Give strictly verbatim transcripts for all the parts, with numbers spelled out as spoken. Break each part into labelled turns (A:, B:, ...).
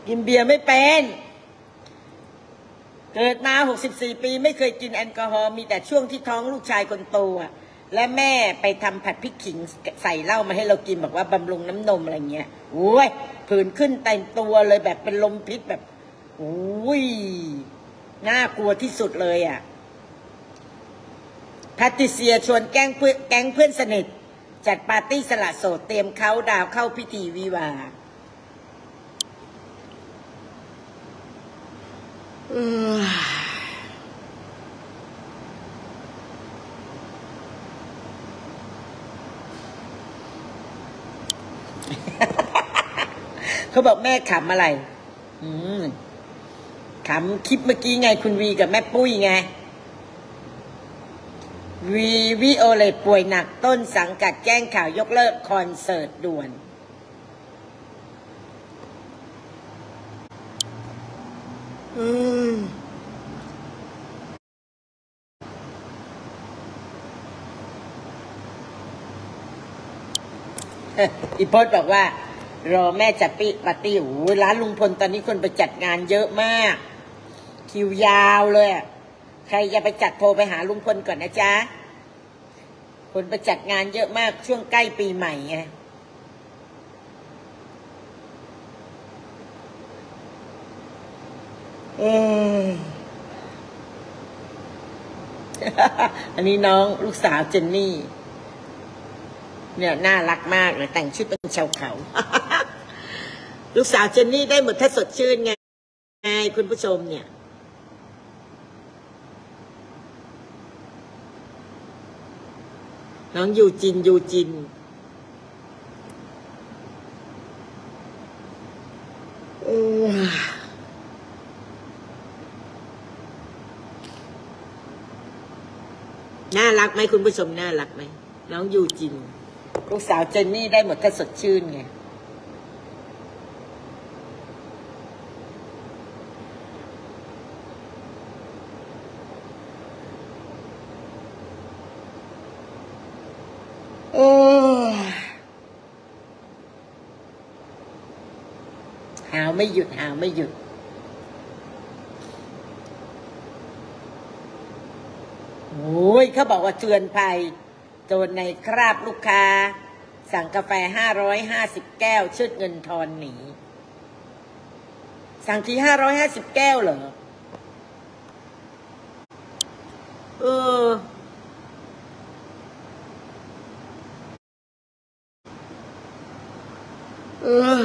A: กินเบียร์ไม่เป็นเกิดมาหกสิบสี่ปีไม่เคยกินแอลกอฮอล์มีแต่ช่วงที่ท้องลูกชายคนโตอ่ะและแม่ไปทำผัดพริกขิงใส่เหล้ามาให้เรากินบอกว่าบำรุงน้ำนมอะไรเงี้ยโอ้ยผื่นขึ้นเต็มตัวเลยแบบเป็นลมพิษแบบโอ้ยน่ากลัวที่สุดเลยอ่ะแพทริเซียชวนแก๊งเพื่อนแก๊งเพื่อนสนิทจัดปาร์ตี้สละโสดเตรียมเขาดาวเข้าพิธีวิวาห์เขาบอกแม่ขำอะไรอืมขำคลิปเมื่อกี้ไงคุณวีกับแม่ปุ้ยไงวีวิโอเลตป่วยหนักต้นสังกัดแจ้งข่าวยกเลิกคอนเสิร์ตด่วนอืมอีพจน์บอกว่ารอแม่จัดปีปาร์ตี้โอ้ร้านลุงพลตอนนี้คนไปจัดงานเยอะมากคิวยาวเลยใครจะไปจัดโทรไปหาลุงพลก่อนนะจ๊ะคนไปจัดงานเยอะมากช่วงใกล้ปีใหม่ไงเอออันนี้น้องลูกสาวเจนนี่เนี่ยน่ารักมากเลยแต่งชุดเป็นชาวเขา ลูกสาวเจนนี่ได้หมดถ้าสดชื่นไงคุณผู้ชมเนี่ยน้องยูจินยูจินน่ารักไหมคุณผู้ชมน่ารักไหมน้องยูจินลูกสาวเจนนี่ได้หมดถ้าสดชื่นไงโอ้หาวไม่หยุดหาวไม่หยุดโอ้ยเขาบอกว่าเตือนภัยโจรในคราบลูกค้าสั่งกาแฟห้าร้อยห้าสิบแก้วชืดเงินทอนหนีสั่งทีห้าร้อยห้าสิบแก้วเหรอเออเออ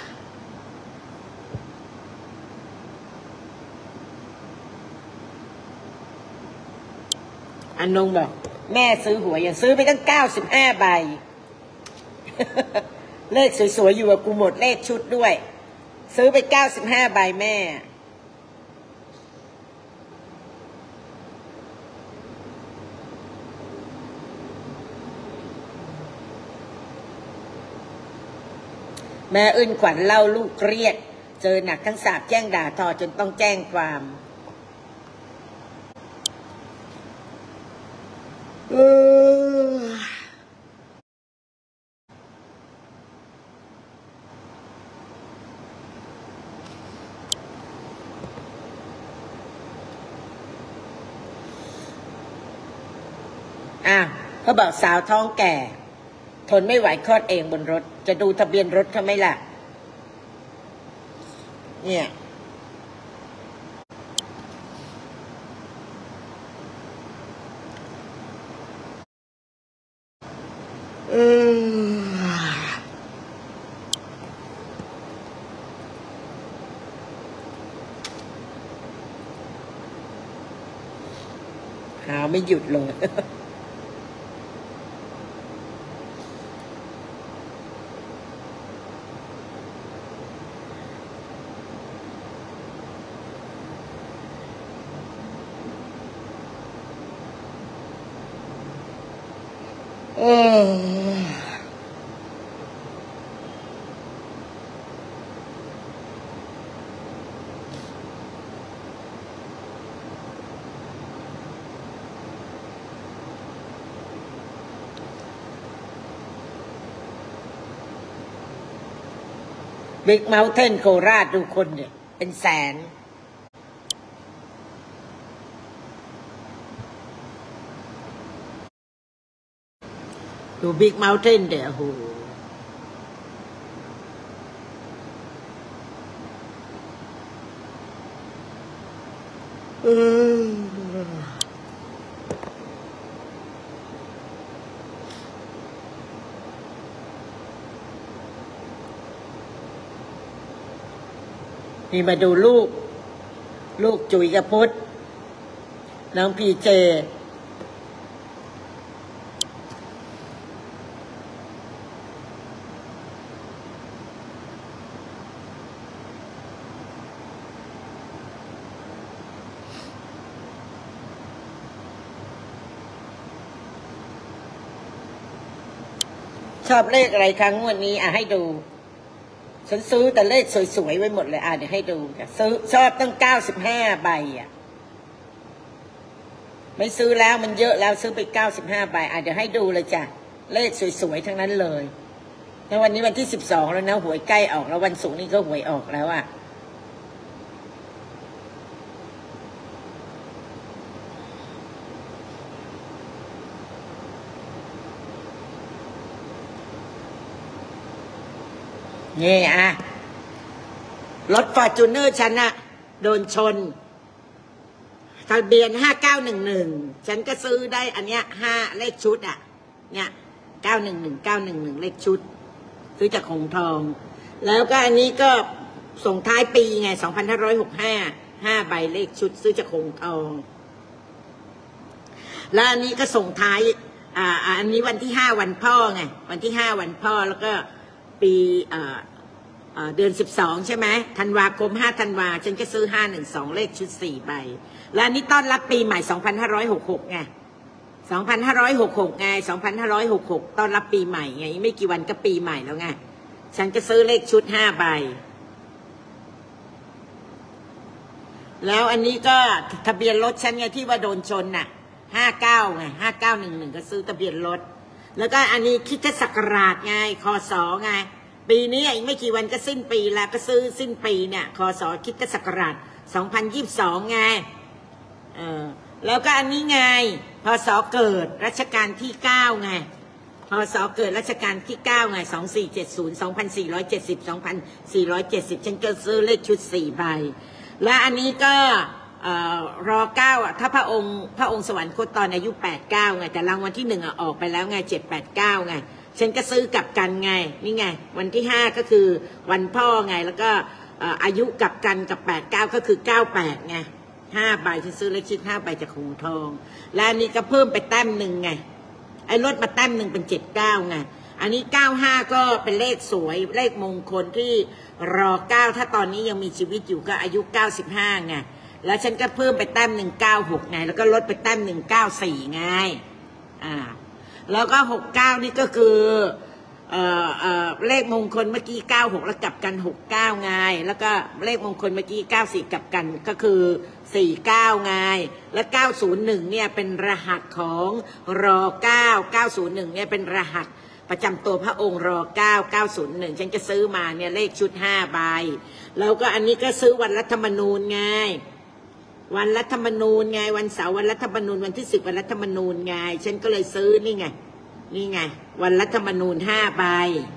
A: อันนงบอกแม่ซื้อหวยยังซื้อไปตั้งเก้าสิบห้าใบ เลขสวยๆอยู่กับกูหมดเลขชุดด้วยซื้อไปเก้าสิบห้าใบแม่แม่อึ้นขวัญเล่าลูกเครียดเจอหนักทั้งสาบแจ้งด่าทอจนต้องแจ้งความเอออ่ะเขาบอกสาวท้องแก่ทนไม่ไหวคลอดเองบนรถจะดูทะเบียนรถเขาไหมล่ะเนี่ยเออหาวไม่หยุดเลยเออบิ๊กเมลเทนโคราชดูคนเนี่ยเป็นแสนดูบิ๊กเมลเทนเดี๋ยวโหนี่มาดูลูกลูกจุ๋ยกับพุทธน้องพีเจชอบเลขอะไรครั้งวันนี้อ่ะให้ดูฉันซื้อแต่เลขสวยๆไว้หมดเลยอ่ะเดี๋ยวให้ดูซื้อชอบตั้งเก้าสิบห้าใบอ่ะไม่ซื้อแล้วมันเยอะแล้วซื้อไปเก้าสิบห้าใบอ่ะเดี๋ยวให้ดูเลยจ้ะเลขสวยๆทั้งนั้นเลยแล้ววันนี้วันที่สิบสองแล้วนะหวยใกล้ออกแล้ววันศุกร์นี้ก็หวยออกแล้วอ่ะนี่อ่ะรถฟอร์จูเนอร์ฉันอะโดนชนทะเบียนห้าเก้าหนึ่งหนึ่งฉันก็ซื้อได้อันเนี้ยห้าเลขชุดอะเนี่ยเก้าหนึ่งหนึ่งเก้าหนึ่งหนึ่งเลขชุดซื้อจากหงทองแล้วก็อันนี้ก็ส่งท้ายปีไงสองพันห้าร้อยหกห้าห้าใบเลขชุดซื้อจากหงทองแล้วอันนี้ก็ส่งท้ายอ่าอันนี้วันที่ห้าวันพ่อไงวันที่ห้าวันพ่อแล้วก็ปีเอ่อเดือนสิบสองใช่ไหมธันวาคมห้าธันวาฉันก็ซื้อห้าหนึ่งสองเลขชุดสี่ใบและอันนี้ต้อนรับปีใหม่สองพันห้าร้อยหกหกไงสองพันห้าร้อยหกหกไงสองพันห้าร้อยหกหกต้อนรับปีใหม่ไงไม่กี่วันก็ปีใหม่แล้วไงฉันก็ซื้อเลขชุดห้าใบแล้วอันนี้ก็ทะเบียนรถฉันไงที่ว่าโดนชนน่ะห้าเก้าไงห้าเก้าหนึ่งหนึ่งก็ซื้อทะเบียนรถแล้วก็อันนี้คริสตศักราชไงคศไงปีนี้อีกไม่กี่วันก็สิ้นปีแล้วก็ซื้อสิ้นปีเนี่ยคศคริสตศักราชสองพันยี่สิบสองไงเออแล้วก็อันนี้ไงพศเกิดรัชกาลที่เก้าไงพศเกิดรัชกาลที่เก้าไงสองสี่เจ็ดศูนย์ สองพันสี่ร้อยเจ็ดสิบ สองพันสี่ร้อยเจ็ดสิบฉันก็ซื้อเลขชุดสี่ใบและอันนี้ก็รอเก้าอ่ะถ้าพระองค์พระองค์สวรรคตตอนอายุแปดเก้าไงแต่รางวัลที่หนึ่งอ่ะออกไปแล้วไงเจ็ดแปดเก้าไงฉันก็ซื้อกลับกันไงนี่ไงวันที่ห้าก็คือวันพ่อไงแล้วก็อายุกลับกันกับแปดเก้าก็คือเก้าแปดไงห้าใบฉันซื้อเลขชุดห้าใบจากหงทองและอันนี้ก็เพิ่มไปแต้มหนึ่งไงไอ้ลดมาแต้มหนึ่งเป็นเจ็ดเก้าไงอันนี้เก้าห้าก็เป็นเลขสวยเลขมงคลที่รอเก้าถ้าตอนนี้ยังมีชีวิตอยู่ก็อายุเก้าสิบห้าไงแล้วฉันก็เพิ่มไปแต้มหนึ่งเก้าหกไงแล้วก็ลดไปแต้มหนึ่งเก้าสี่ไงอ่าแล้วก็หกเก้านี่ก็คือเอ่อเอ่อเลขมงคลเมื่อกี้เก้าหกแล้วกลับกันหกเก้าไงแล้วก็เลขมงคลเมื่อกี้เก้าสี่กลับกันก็คือสี่เก้าไงและเก้าศูนย์หนึ่งเนี่ยเป็นรหัสของรอเก้า เก้าศูนย์หนึ่งเนี่ยเป็นรหัสประจำตัวพระองค์รอเก้า เก้าศูนย์หนึ่งฉันจะซื้อมาเนี่ยเลขชุดห้าใบแล้วก็อันนี้ก็ซื้อวันรัฐธรรมนูญไงวันรัฐธรรมนูญไงวันเสาร์วันรัฐธรรมนูญวันที่สิบวันรัฐธรรมนูญไงฉันก็เลยซื้อนี่ไงนี่ไงวันรัฐธรรมนูญห้าใบ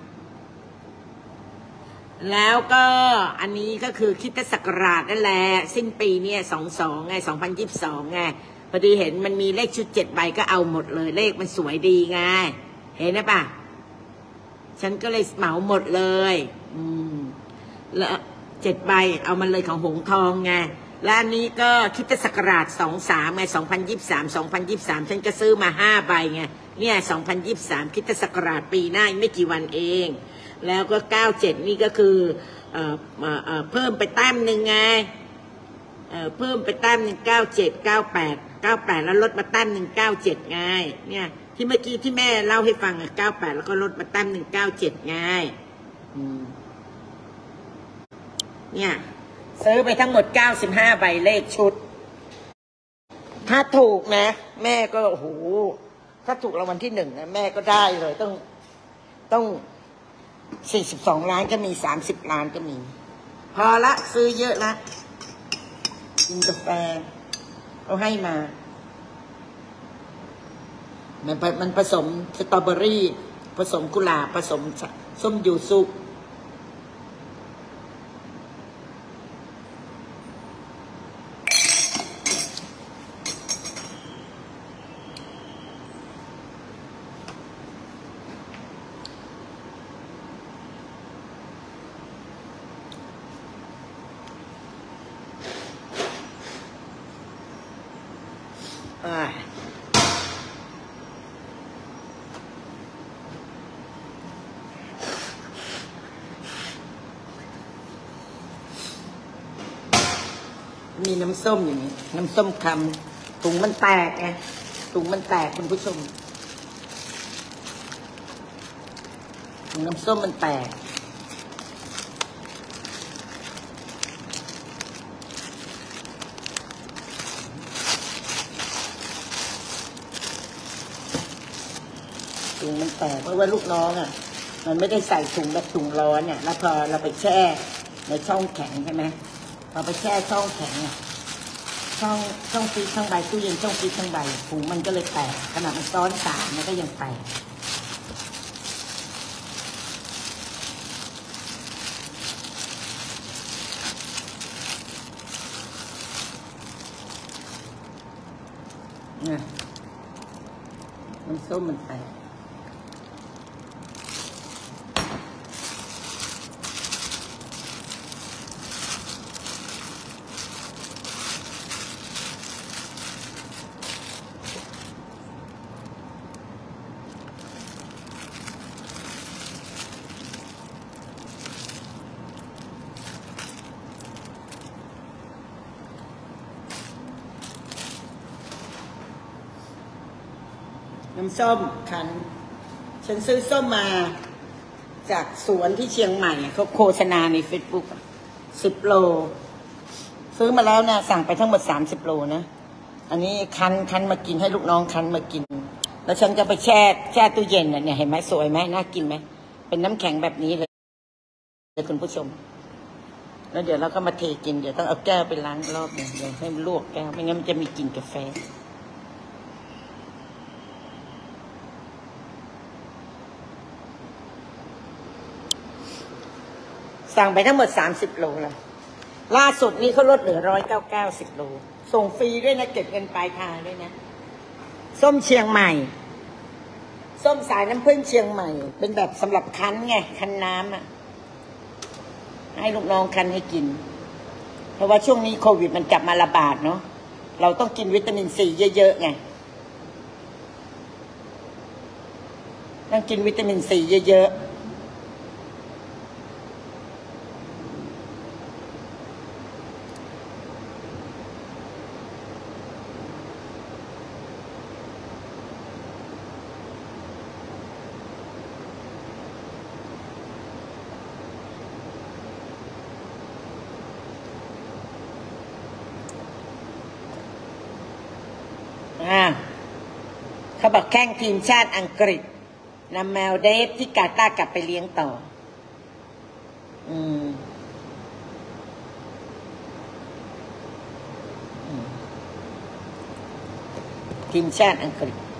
A: แล้วก็อันนี้ก็คือคริสตศักราชนั่นแหละสิ้นปีเนี่ยสองสองไงสองพันยี่สิบสองไงพอดีเห็นมันมีเลขชุดเจ็ดใบก็เอาหมดเลยเลขมันสวยดีไงเห็นนะป่ะฉันก็เลยเหมาหมดเลยอืมแล้วเจ็ดใบเอามันเลยของหงทองไงและอันนี้ก็คริสตศักราชสองสามไงสองพันยี่สิบสามสองพันยี่สิบสามฉันก็ซื้อมาห้าใบไงเนี่ยสองพันยี่สิบสามคริสตศักราชปีหน้าไม่กี่วันเองแล้วก็เก้าเจ็ดนี่ก็คือเอ่อเอ่อเพิ่มไปแต้มหนึ่งไงเอ่อเพิ่มไปแต้มหนึ่งเก้าเจ็ดเก้าแปดเก้าแปดแล้วลดมาแต้มหนึ่งเก้าเจ็ดไงเนี่ยที่เมื่อกี้ที่แม่เล่าให้ฟังอ่ะเก้าแปดแล้วก็ลดมาแต้มหนึ่งเก้าเจ็ดไงอืมเนี่ยซื้อไปทั้งหมดเก้าสิบห้าใบเลขชุดถ้าถูกนะแม่ก็โอ้โหถ้าถูกรางวัลที่หนึ่งนะแม่ก็ได้เลยต้องต้องสี่สิบสองล้านก็มีสามสิบล้านก็มี พอละซื้อเยอะละกินกาแฟเขาให้มามันมันผสมสตรอเบอรี่ ผสมกุหลาบผสมส้มยูสุอ่ามีน้ำส้มอย่างนี้น้ำส้มคำถุงมันแตกไงถุงมันแตกคุณผู้ชมถุงน้ำส้มมันแตกถุงมันแตกเพราะว่าลูกน้องอ่ะมันไม่ได้ใส่ถุงแบบถุงร้อนเนี่ยแล้วพอเราไปแช่ในช่องแข็งใช่ไหมพอไปแช่ช่องแข็งอ่ะช่องช่องฟรีซช่องใบตู้เย็นช่องฟรีซช่องใบถุงมันก็เลยแตกขนาดมันซ้อนสามมันก็ยังแตกเนี่ยมันส้มมันแตกน้ำส้มคั้นฉันซื้อส้มมาจากสวนที่เชียงใหม่เขาโฆษณาในเฟซบุ๊กสิบโลซื้อมาแล้วนะสั่งไปทั้งหมดสามสิบโลนะอันนี้คั้นคั้นมากินให้ลูกน้องคั้นมากินแล้วฉันจะไปแช่แช่ตู้เย็นเนี่ยเห็นไหมสวยไหมน่ากินไหมเป็นน้ำแข็งแบบนี้เลยคุณผู้ชมแล้วเดี๋ยวเราก็มาเทกินเดี๋ยวต้องเอาแก้วไปล้างรอบหนึ่งเดี๋ยวให้มันลวกแก้วไม่งั้นมันจะมีกลิ่นกาแฟสั่งไปทั้งหมดสามสิบโลแล้วล่าสุดนี้เขาลดเหลือร้อยเก้าเก้าสิบโลส่งฟรีด้วยนะเก็บเงินปลายทางด้วยนะส้มเชียงใหม่ส้มสายน้ำผึ้งเชียงใหม่เป็นแบบสำหรับคั้นไงคั้นน้ำอ่ะให้ลูกน้องคั้นให้กินเพราะว่าช่วงนี้โควิดมันกลับมาระบาดเนาะเราต้องกินวิตามินซีเยอะๆไงต้องกินวิตามินซีเยอะๆเขาบอกแข่งทีมชาติอังกฤษนำแมวเดฟที่กาตาร์กลับไปเลี้ยงต่ออืมทีมชาติอังกฤษ